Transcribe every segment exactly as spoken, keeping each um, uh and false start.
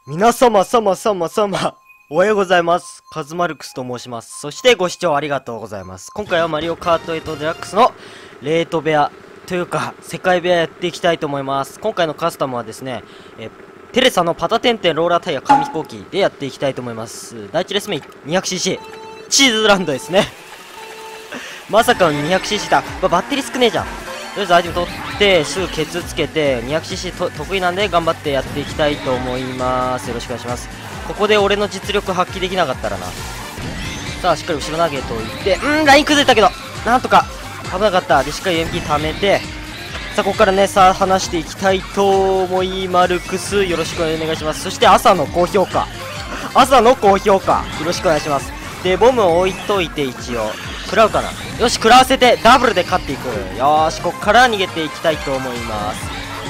皆様様様様、おはようございます。カズマルクスと申します。そしてご視聴ありがとうございます。今回はマリオカートエイトデラックスのレート部屋というか世界部屋やっていきたいと思います。今回のカスタムはですね、えテレサのパタテンテンローラータイヤ紙飛行機でやっていきたいと思います。第一レース目 にひゃくシーシー チーズランドですね。まさかの にひゃくシーシー だ。バッテリー少ねえじゃん。とりあえずアイテム取ってすぐケツつけて にひゃくシーシー と得意なんで頑張ってやっていきたいと思います。よろしくお願いします。ここで俺の実力発揮できなかったらな。さあしっかり後ろ投げといて、うんライン崩れたけどなんとか危なかった。でしっかり エムピー 貯めて、さあここからねさあ話していきたいと思いマルクスよろしくお願いします。そして朝の高評価朝の高評価よろしくお願いします。でボムを置いといて一応食らうかな。よし食らわせてダブルで勝っていく。よーしここから逃げていきたいと思います。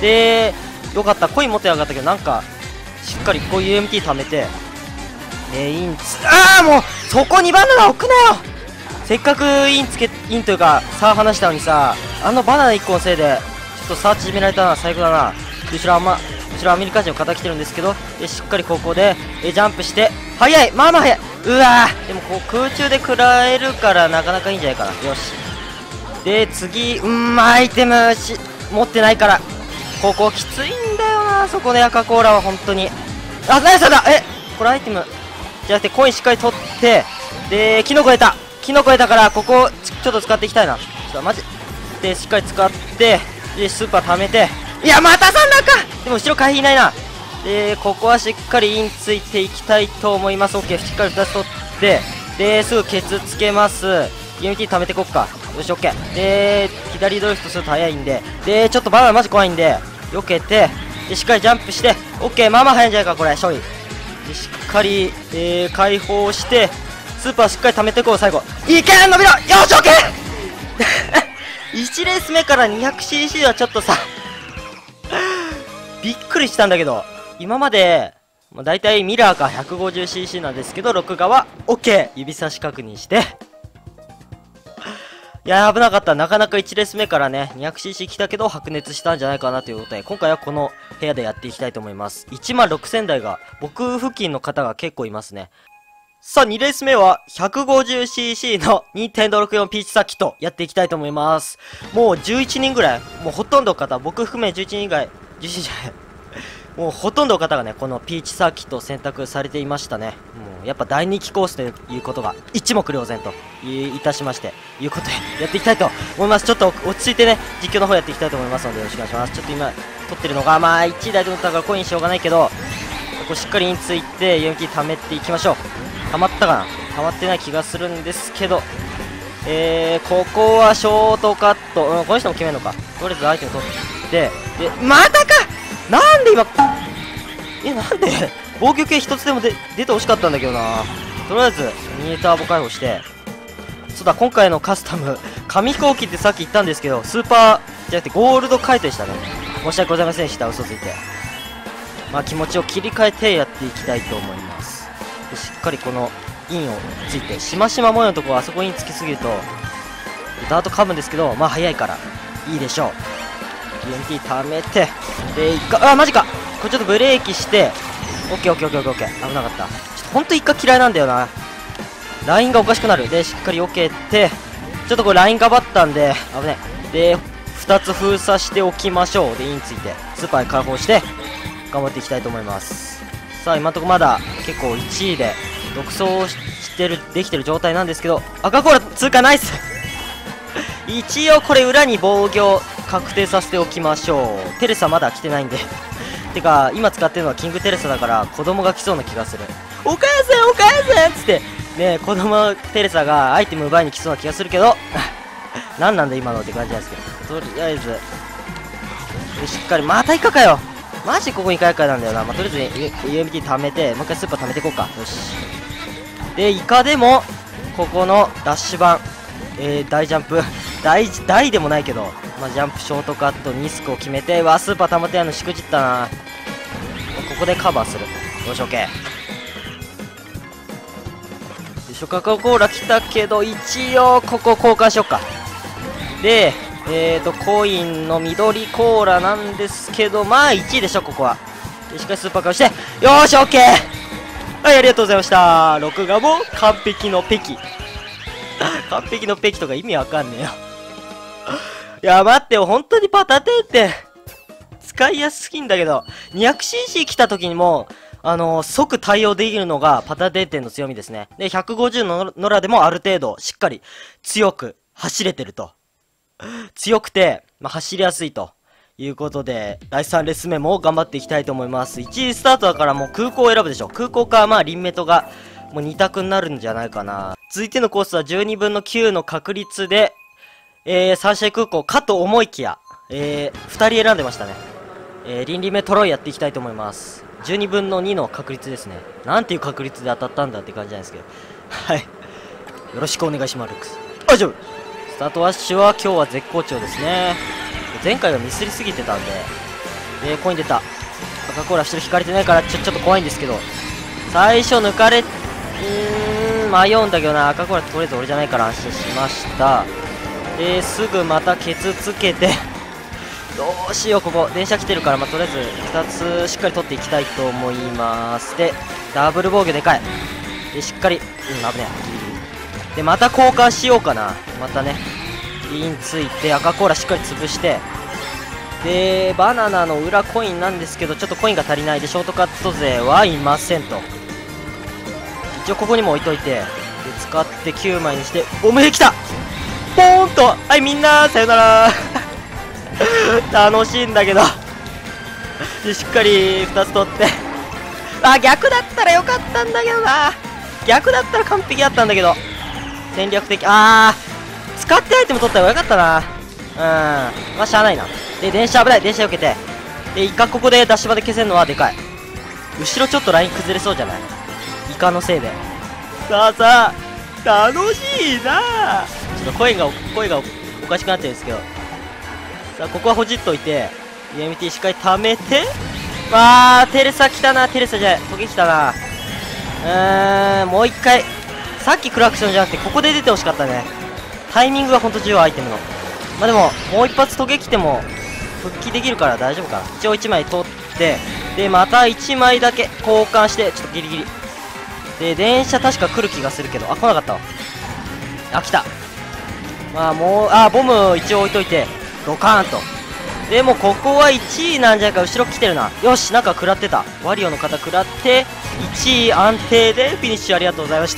でよかったコイン持ってなかったけどなんかしっかりこういう エムティー 貯めてえインつああもうそこにバナナ置くなよ。せっかくインつけインというか差離したのにさ、あのバナナいっこのせいでちょっと差縮められたな。最高だな。後ろあんま後ろアメリカ人を肩来てるんですけど、でしっかりここでえジャンプして速いまあまあ速い。うわーでもこう空中で食らえるからなかなかいいんじゃないかな。よしで次うんアイテムし持ってないからここきついんだよな。そこで赤コーラは本当にあナイスだ。えこれアイテムじゃなくてコインしっかり取ってでキノコ得たキノコ得たからここちょっと使っていきたいな。ちょっとマジでしっかり使ってでスーパー貯めていやまたさんだか。でも後ろ回避いないな。でここはしっかりインついていきたいと思います。 OK しっかりふたつ取ってですぐケツつけます。 イーエムティー 貯めてこっか。よし OK で左ドリフトすると速いんででちょっとバナナマジ怖いんで避けてでしっかりジャンプして OK まあまあ速いんじゃないかこれ勝利でしっかり、えー、解放してスーパーしっかり貯めていこう。最後いけ伸びろよし OK いちレース目から にひゃくシーシー はちょっとさびっくりしたんだけど今までまあ、だいたいミラーが ひゃくごじゅうシーシー なんですけど録画は OK 指差し確認していやー危なかった。なかなかいちレース目からね にひゃくシーシー 来たけど白熱したんじゃないかなということで今回はこの部屋でやっていきたいと思います。いちまんろくせんだいが僕付近の方が結構いますね。さあにレース目は ひゃくごじゅうシーシー の ニンテンドーろくじゅうよん ピーチサーキットやっていきたいと思います。もうじゅういちにんぐらいもうほとんどの方僕含めじゅういちにん以外じゅういちにんじゃないもうほとんどの方がねこのピーチサーキットを選択されていましたね。もうやっぱ大人気コースということが一目瞭然といたしましていうことでやっていきたいと思います。ちょっと落ち着いてね実況の方やっていきたいと思いますのでよろしくお願いします。ちょっと今取ってるのがまあいちいだと思ったからコインしようがないけどここしっかりインついて ユーエムティー 貯めていきましょう。溜まったかな溜まってない気がするんですけどえー、ここはショートカット、うん、この人も決めるのか。とりあえずアイテム取ってでまたかなんで今えなんで防御系一つでもで出てほしかったんだけどな。とりあえずミニターボ解放してそうだ今回のカスタム紙飛行機ってさっき言ったんですけどスーパーじゃなくてゴールド回転でしたね。申し訳ございませんでした嘘ついて。まあ気持ちを切り替えてやっていきたいと思います。でしっかりこのインをついてしましま模様のところあそこインつきすぎるとダート噛むんですけどまあ早いからいいでしょう。 ティーエヌティー 貯めてでいっかあマジかこれちょっとブレーキして オーケーオーケーオーケーオーケー 危なかった。ちょっとほんといっか嫌いなんだよなラインがおかしくなる。でしっかり避けてちょっとこれラインがばったんで危ねでふたつ封鎖しておきましょう。でインついてスーパーに解放して頑張っていきたいと思います。さあ今のところまだ結構いちいで独走してるできてる状態なんですけど赤コーラ通過ナイス一応これ裏に防御確定させておきましょう。テレサまだ来てないんでてか今使ってるのはキングテレサだから子供が来そうな気がする。お母さんお母さんっつってね子供テレサがアイテム奪いに来そうな気がするけど何なんだ今のって感じなんですけどとりあえずしっかりまたイカかよマジここにイカイカなんだよな。まあ、とりあえず ユーエムティー 貯めてもう一回スーパー貯めていこうか。よしでイカでもここのダッシュ版えー、大ジャンプ大大でもないけどまあ、ジャンプショートカットニスクを決めてわスーパー溜まってやるのしくじったな。ここでカバーする。よし OK 初夏コーラ来たけど一応ここ交換しよっか。でえーとコインの緑コーラなんですけどまあいちいでしょここは。 でしっかりスーパーカウして、よーし、オッケー。はい、ありがとうございました。録画も完璧のペキ。完璧のペキとか意味わかんねえよ。いや、待ってよ、本当にパタテーって使いやすいんだけど、にひゃくシーシー 来た時にも、あのー、即対応できるのがパタテーテの強みですね。で、ひゃくごじゅうのノラでもある程度しっかり強く走れてると。強くて、まあ、走りやすいということで、だいさんレース目も頑張っていきたいと思います。いちいスタートだからもう空港を選ぶでしょ。空港か、まあ、リンメトがもうに択になるんじゃないかな。続いてのコースはじゅうにぶんのきゅうの確率で、えー、サンシャイン空港かと思いきや、えー、ふたり選んでましたね。えー、リンリメトロイやっていきたいと思います。じゅうにぶんのにの確率ですね。なんていう確率で当たったんだって感じなんですけど。はい。よろしくお願いします、ルックス。大丈夫。スタートワッシュは今日は絶好調ですね。前回はミスりすぎてたんで。えー、コイン出た。赤コーラ一人引かれてないからちょ、ちょっと怖いんですけど。最初抜かれ、うーん、迷うんだけどな。赤コーラとりあえず俺じゃないから安心しました。で、すぐまたケツつけて、どうしよう、ここ。電車来てるから、まあ、とりあえずふたつしっかり取っていきたいと思います。で、ダブル防御でかい。で、しっかり、うん、危ねえ。ギリギリ。で、また交換しようかな。またね。インついて、赤コーラしっかり潰して、で、バナナの裏コインなんですけど、ちょっとコインが足りないで、ショートカット勢はいませんと。一応ここにも置いといて、で、使ってきゅうまいにして、おめできたポーンと、はい、みんな、さよなら楽しいんだけどで、しっかりふたつ取ってあ、逆だったらよかったんだけどな。逆だったら完璧だったんだけど、戦略的、あー、使ってアイテム取った方がよかったな。うん、まあしゃあないな。で、電車危ない、電車避けて、で、イカここでダッシュ場で消せるのはでかい。後ろちょっとライン崩れそうじゃない、イカのせいで。さあさあ、楽しいな。ちょっと声が声がおかしくなってるんですけど、さあここはほじっといて イーエムティー しっかり貯めて、わー、テレサ来たな。テレサじゃない、トゲ来たな。うーん、もう一回、さっきクラクションじゃなくてここで出てほしかったね。タイミングがほんと重要、アイテムの。まあでももう一発トゲ来ても復帰できるから大丈夫かな。一応いちまい取って、でまたいちまいだけ交換して、ちょっとギリギリで、電車確か来る気がするけど、あ、来なかったわ。あ、来た。まあもう、あ、ボム一応置いといて、ドカーンと。でもここはいちいなんじゃないか。後ろ来てるな。よし、なんか食らってた。ワリオの方食らって、いちい安定でフィニッシュ。ありがとうございま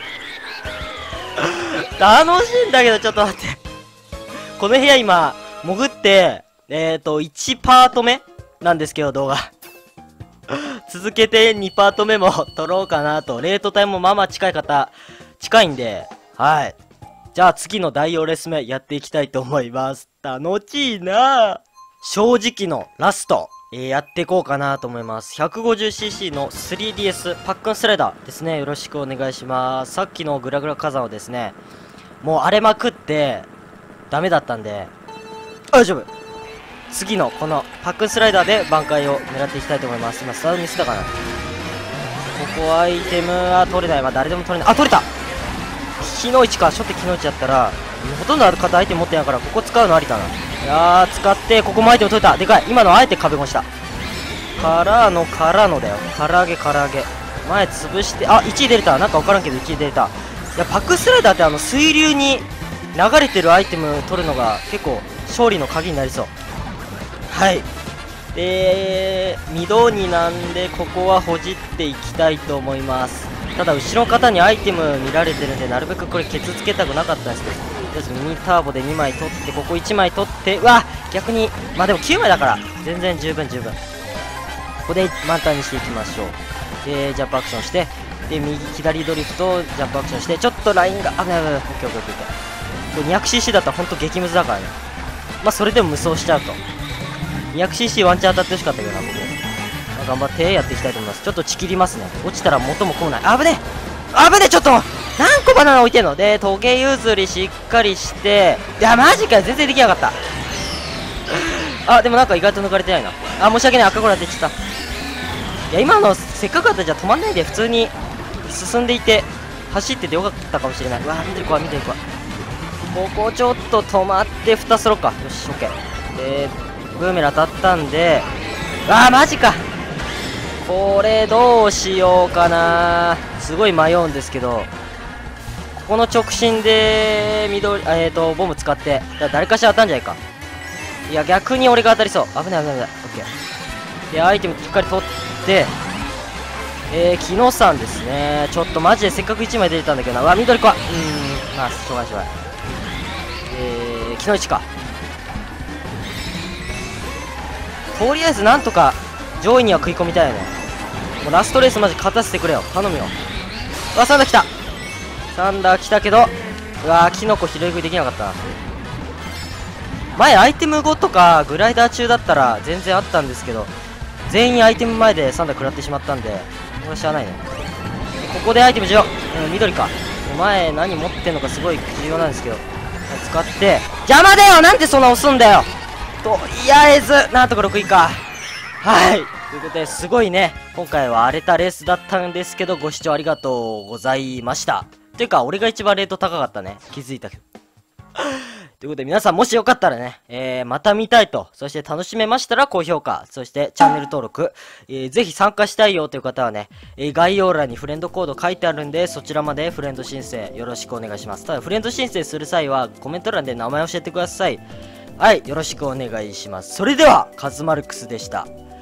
した楽しいんだけど、ちょっと待ってこの部屋今、潜って、えーと、いちパート目なんですけど、動画。続けてにパート目も撮ろうかなと。レートタイムもまあまあ近い方、近いんで、はい。じゃあ次のだいよんレース目やっていきたいと思います。楽しいな。正直のラスト、えー、やっていこうかなと思います。 ひゃくごじゅうシーシー の スリーディーエス パックンスライダーですね。よろしくお願いします。さっきのグラグラ火山をですね、もう荒れまくってダメだったんで、大丈夫。次のこのパックンスライダーで挽回を狙っていきたいと思います。今スタートミスったかな。ここアイテムは取れない。まあ誰でも取れない。あ、取れた。木の位置か。初手木の位置だったらほとんどある方アイテム持ってないから、ここ使うのありだな。いやー、使ってここもアイテム取れた。でかい。今のあえて壁越したからのからのだよ。唐揚げ唐揚げ前潰して、あ、いちい出れた。なんか分からんけどいちい出れた。いや、パックスライダーってあの水流に流れてるアイテム取るのが結構勝利の鍵になりそう。はい。で、緑なんでここはほじっていきたいと思います。ただ後ろの方にアイテム見られてるんで、なるべくこれケツつけたくなかったんですけど、とりあえずミニターボでにまい取って、ここいちまい取って、うわ、逆にまあでもきゅうまいだから全然十分十分。ここで満タンにしていきましょう。でジャンプアクションして、で右左ドリフトジャンプアクションして、ちょっとラインが危ない危ない。オッケーオッケーオッケー。これ にひゃくシーシー だったらほんと激ムズだからね。まあそれでも無双しちゃうと。にひゃくシーシー ワンチャン当たってほしかったけどな、僕。まあ、頑張ってやっていきたいと思います。ちょっとちきりますね。落ちたら元も子もない。危ねえ危ねえ。ちょっと何個バナナ置いてんの。でトゲ譲りしっかりして、いやマジかよ、全然できなかったあ、でもなんか意外と抜かれてないな。あ、申し訳ない。赤コーナー出ちゃった。いや、今のせっかくだったらじゃあ止まんないで普通に進んでいて走っててよかったかもしれない。うわ、見てる子は見てる子は。ここちょっと止まってふたつ取ろうか。よし、オッケー。でブーメラン当たったんで、あーマジか。 これどうしようかな。すごい迷うんですけど、ここの直進で緑、えーとボム使って、だ誰かしら当たんじゃないか。いや逆に俺が当たりそう。危ない危ない危ない。オッケーでアイテムしっかり取って、えー、木野さんですね。ちょっとマジでせっかくいちまい出てたんだけどな。うわ緑か。うーんまあしょうがないしょうがない。えー、木の位置か。とりあえずなんとか上位には食い込みたいよね。もうラストレースマジ勝たせてくれよ、頼むよ。うわサンダー来た。サンダー来たけど、うわーキノコ拾い食いできなかった。前アイテムごとかグライダー中だったら全然あったんですけど、全員アイテム前でサンダー食らってしまったんで、これしゃあないね。ここでアイテム重要。うん緑か。お前何持ってんのかすごい重要なんですけど、使って邪魔だよ。なんでそんな押すんだよ。とりあえずなんとかろくいか。はい、ということですごいね今回は荒れたレースだったんですけど、ご視聴ありがとうございました。ていうか俺が一番レート高かったね、気づいたけどということで皆さんもしよかったらね、えー、また見たいと、そして楽しめましたら高評価、そしてチャンネル登録、えー、ぜひ参加したいよという方はね、えー、概要欄にフレンドコード書いてあるんで、そちらまでフレンド申請よろしくお願いします。ただフレンド申請する際はコメント欄で名前教えてください。はい、よろしくお願いします。それではカズマルクスでした。